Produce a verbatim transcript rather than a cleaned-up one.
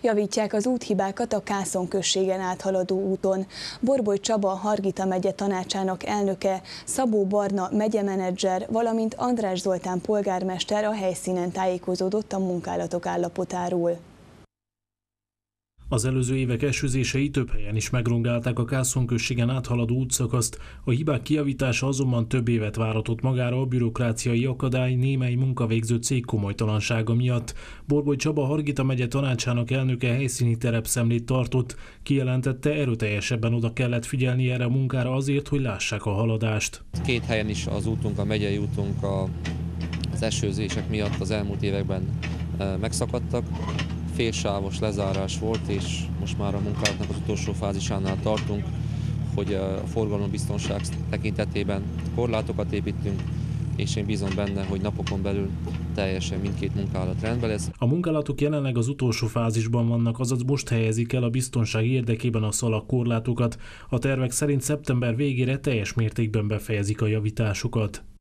Javítják az úthibákat a Kászon községen áthaladó úton. Borboly Csaba, Hargita megye tanácsának elnöke, Szabó Barna megyemenedzser, valamint András Zoltán polgármester a helyszínen tájékozódott a munkálatok állapotáról. Az előző évek esőzései több helyen is megrongálták a Kászon községen áthaladó útszakaszt, a hibák kijavítása azonban több évet váratott magára a bürokráciai akadály némely munkavégző cég komolytalansága miatt. Borboly Csaba, Hargita megye tanácsának elnöke helyszíni terepszemlét tartott, kijelentette, erőteljesebben oda kellett figyelni erre a munkára azért, hogy lássák a haladást. Két helyen is az útunk, a megyei útunk az esőzések miatt az elmúlt években megszakadtak. Félsávos lezárás volt, és most már a munkálatnak az utolsó fázisánál tartunk, hogy a forgalombiztonság tekintetében korlátokat építünk, és én bízom benne, hogy napokon belül teljesen mindkét munkálat rendben lesz. A munkálatok jelenleg az utolsó fázisban vannak, azaz most helyezik el a biztonság érdekében a szalagkorlátokat. A tervek szerint szeptember végére teljes mértékben befejezik a javításokat.